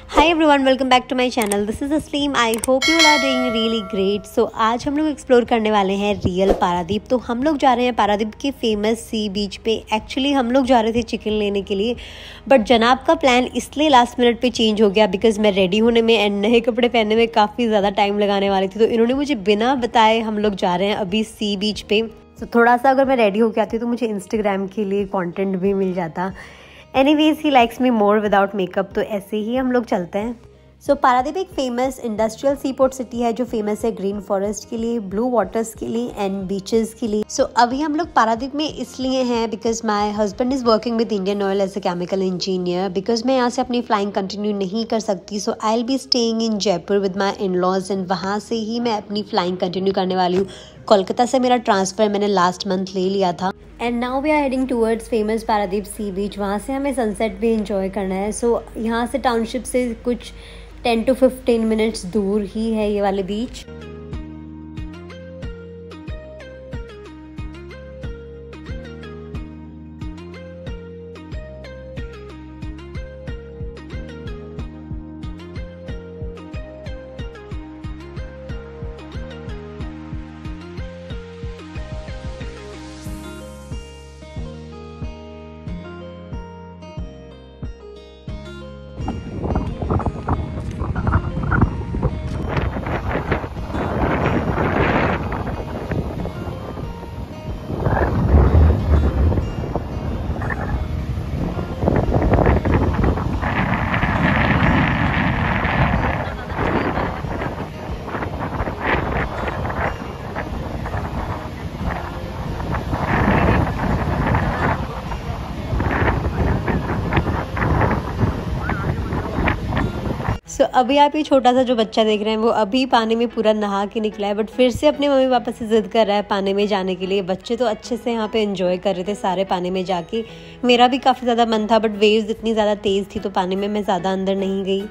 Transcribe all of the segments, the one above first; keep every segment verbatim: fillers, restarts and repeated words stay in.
Hi everyone, welcome back to my channel. This is Aslim. I hope you are doing really great. So आज हम लोग explore करने वाले हैं रियल पारादीप। तो हम लोग जा रहे हैं पारादीप के फेमस सी बीच पे। एक्चुअली हम लोग जा रहे थे चिकन लेने के लिए, बट जनाब का प्लान इसलिए लास्ट मिनट पे चेंज हो गया बिकॉज मैं रेडी होने में एंड नए कपड़े पहनने में काफ़ी ज़्यादा टाइम लगाने वाली थी। तो इन्होंने मुझे बिना बताए हम लोग जा रहे हैं अभी सी बीच पे। तो थोड़ा सा अगर मैं रेडी होकर आती तो मुझे इंस्टाग्राम के लिए कॉन्टेंट भी मिल जाता। Anyways he likes me more without makeup, तो ऐसे ही हम लोग चलते हैं। सो so, पारादीप एक famous industrial sea port city है जो फेमस है ग्रीन फॉरेस्ट के लिए, ब्लू वाटर्स के लिए एंड बीचेस के लिए। सो so, अभी हम लोग पारादीप में इसलिए हैं because my husband is working with Indian Oil as a chemical engineer. Because मैं यहाँ से अपनी फ्लाइंग कंटिन्यू नहीं कर सकती, so I will be staying in Jaipur with my in laws and वहाँ से ही मैं अपनी फ्लाइंग कंटिन्यू करने वाली हूँ। कोलकाता से मेरा ट्रांसफ़र मैंने लास्ट मंथ ले लिया था and now we are heading towards famous Paradip sea beach. वहाँ से हमें सनसेट भी इंजॉय करना है। सो so, यहाँ से टाउनशिप से कुछ टेन टू फिफ्टीन मिनट्स दूर ही है ये वाले बीच। सो so, अभी आप ये छोटा सा जो बच्चा देख रहे हैं वो अभी पानी में पूरा नहा के निकला है, बट फिर से अपने मम्मी पापा से जिद कर रहा है पानी में जाने के लिए। बच्चे तो अच्छे से यहाँ पे एंजॉय कर रहे थे सारे पानी में जाके। मेरा भी काफ़ी ज़्यादा मन था, बट वेव्स इतनी ज़्यादा तेज़ थी तो पानी में मैं ज़्यादा अंदर नहीं गई।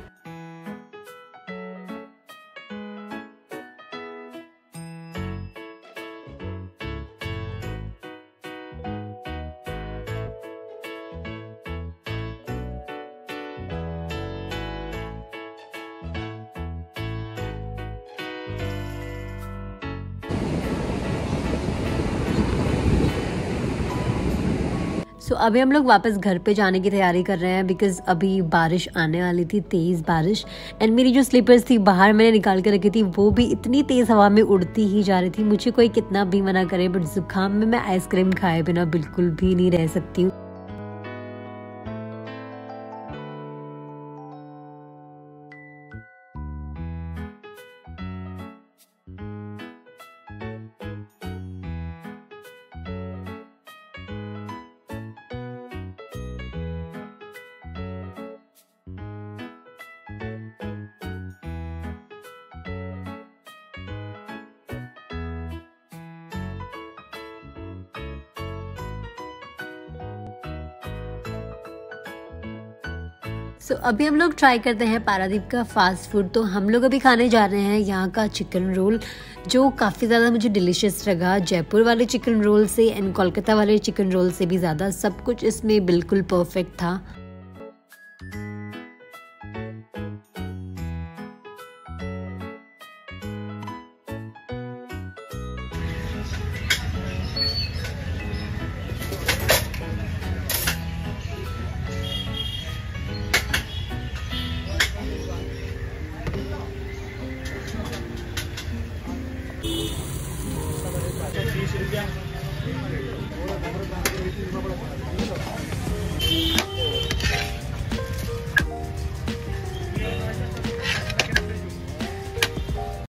सो so, अभी हम लोग वापस घर पे जाने की तैयारी कर रहे हैं बिकॉज अभी बारिश आने वाली थी, तेज़ बारिश। एंड मेरी जो स्लीपर्स थी बाहर मैंने निकाल के रखी थी वो भी इतनी तेज़ हवा में उड़ती ही जा रही थी। मुझे कोई कितना भी मना करे, बट जुकाम में मैं आइसक्रीम खाए बिना बिल्कुल भी नहीं रह सकती हूँ। सो so, अभी हम लोग ट्राई करते हैं पारादीप का फास्ट फूड। तो हम लोग अभी खाने जा रहे हैं यहाँ का चिकन रोल, जो काफ़ी ज़्यादा मुझे डिलीशियस लगा। जयपुर वाले चिकन रोल से एंड कोलकाता वाले चिकन रोल से भी ज़्यादा सब कुछ इसमें बिल्कुल परफेक्ट था।